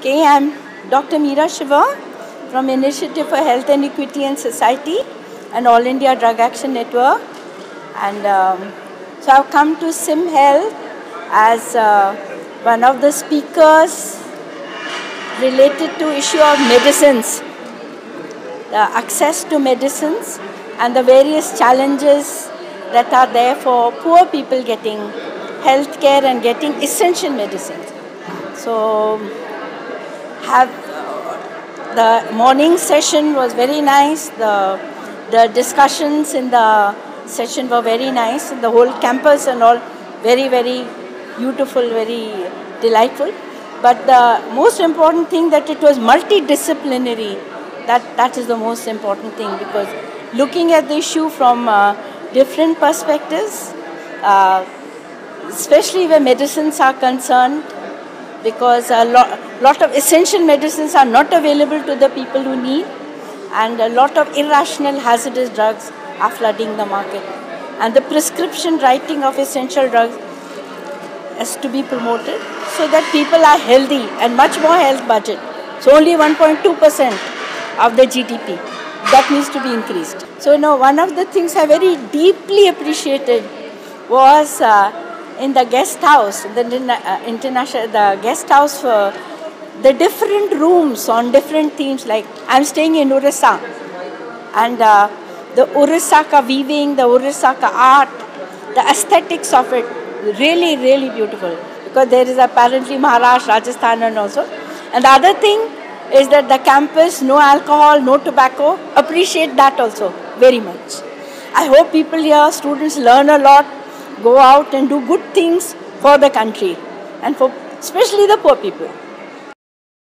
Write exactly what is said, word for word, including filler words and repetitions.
Okay, I'm Doctor Mira Shiva from Initiative for Health and Equity and Society and All India Drug Action Network. And um, so I've come to SYMHEALTH as uh, one of the speakers related to issue of medicines, the access to medicines and the various challenges that are there for poor people getting health care and getting essential medicines. So have uh, the morning session was very nice. The the discussions in the session were very nice. The whole campus and all very very beautiful, very delightful. But the most important thing that it was multidisciplinary. That that is the most important thing, because looking at the issue from uh, different perspectives, uh, especially where medicines are concerned, because a lot, lot of essential medicines are not available to the people who need, and a lot of irrational hazardous drugs are flooding the market. And the prescription writing of essential drugs has to be promoted so that people are healthy and much more health budget. So only one point two percent of the G D P. That needs to be increased. So, you know, one of the things I very deeply appreciated was uh, in the guest house, the uh, international, the guest house for the different rooms on different themes. Like I'm staying in Orissa, and uh, the Orissa weaving, the Orissa art, the aesthetics of it, really, really beautiful. Because there is apparently Maharashtra, Rajasthan, and also. And the other thing is that the campus, no alcohol, no tobacco, appreciate that also very much. I hope people here, students learn a lot, go out and do good things for the country and for especially the poor people.